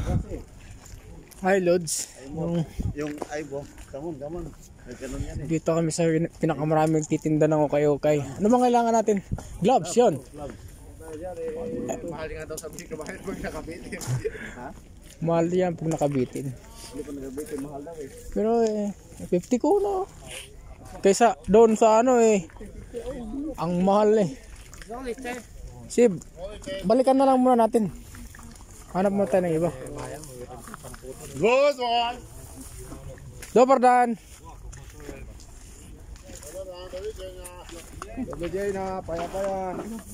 Hi Lods. Yung aibo, gamon. Ganun yan eh. Dito kami sa pinakamaraming titinda ng ukay-ukay. Ano bang kailangan natin? Gloves, yun. Mahal nga daw sa bigay mahal pag nakabitin. Ha? Mahal yan pag nakabitin. Hindi pa nakabitin, mahal daw eh. Pero 50 ko no. Kaysa doon sa ano ang mahal eh. Sib, balikan na lang muna natin. Hanap mo tayo ng iba. Good one! Dopardan! Bigay na, paya-paya.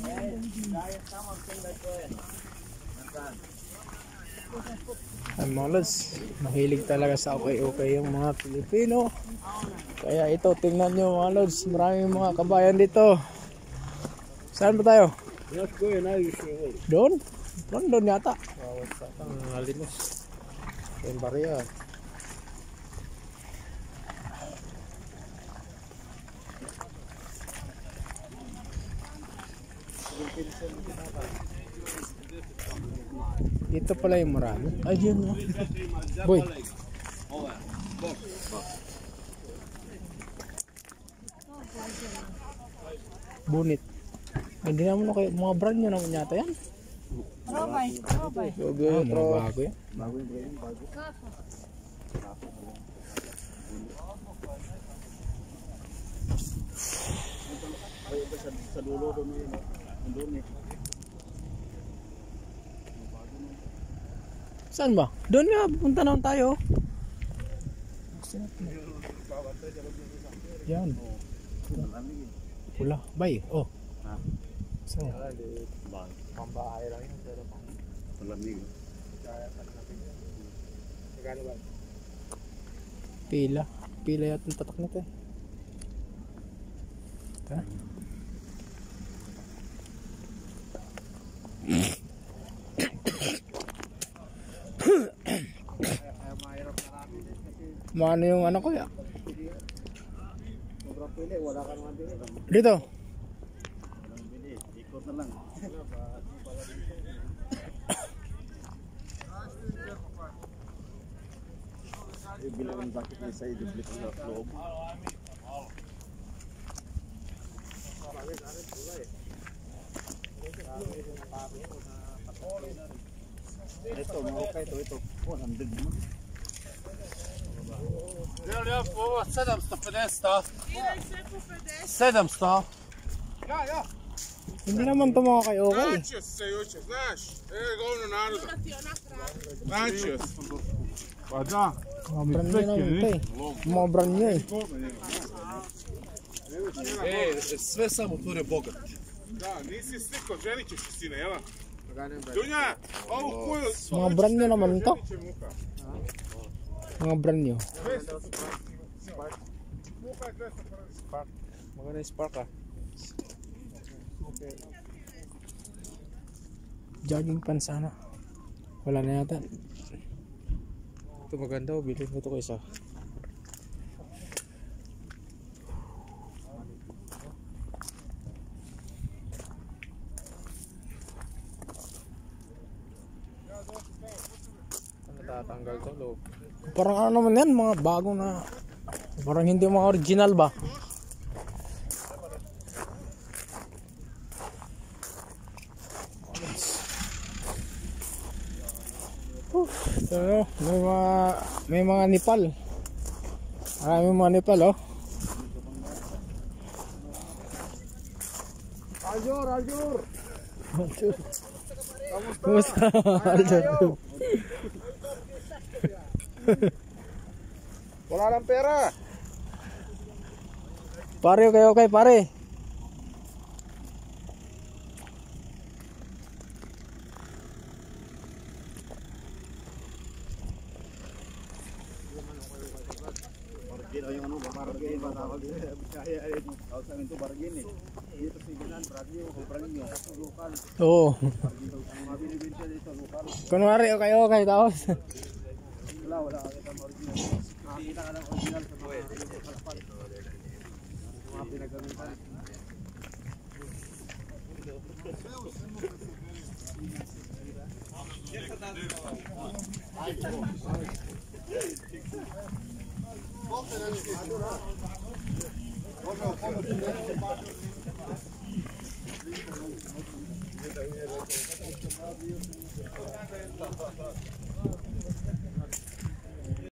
Ay mga lods, mahilig talaga sa okay-okay yung mga Pilipino. Kaya ito, tingnan nyo mga lods, maraming mga kabayan dito. Saan ba tayo? Doon? Doon yata. Ang halimos. Yung barya. Dito pala yung marami. Ay, yun no. Boy. Bunit. Hindi naman kayo, mga brand nyo naman yata yan. Mga bago yan. Bago yung bago. Sa dulo doon yun. Doon eh. Saan ba? Doon nga, punta naman tayo. Yan. Pula. Bay. Oh. So. Pambahay lang yun. Pero palamig. Pila. Pila yata yung tatak nito eh. Ito. Maano yung ano ko ya? Sobrang pili, wala ka naman pili. Dito. Walang pili, ikot na lang. Bilang ang bakit na isa i-duplicate sa loob. Ito, mga ito. 100 naman. Ja, på 700 för nästa. 700. Ja. Hindi naman ito mga kayo-okay. Начес се juče, znaš? Govno naroda. Načes. Pa da. Mga brand nyo naman ito eh. Mga brand nyo eh. Sve samo tu je bogat. Da, nisi sliko, ženit ćeš sine, jel? Dunja, ovu kuju... Mga brand nyo naman ito. Mga brand nyo. Maganda yung spark ah. Jogging pants sana. Wala na yata. Ito maganda, bilhin mo ito ko isa. Natatanggal to loob. Parang ano naman yan, mga bago na. Parang hindi mga original ba? So, may mga nipal. Maraming mga nipal oh. Aljur! Kumusta? Aljur. Wala lang pera! Pare, okay, pare. Yung ano, bargain ba tawag din? Kaya tawag sa amin to bargain eh. Dito si Ginan, bargain nyo, kasi lokal. Oo. Mga binibenta dito lokal. Kunwari, okay, tapos. Wala kita original. Nakakita ka ng original sa mga kalapal. Mga pinagamitan. Može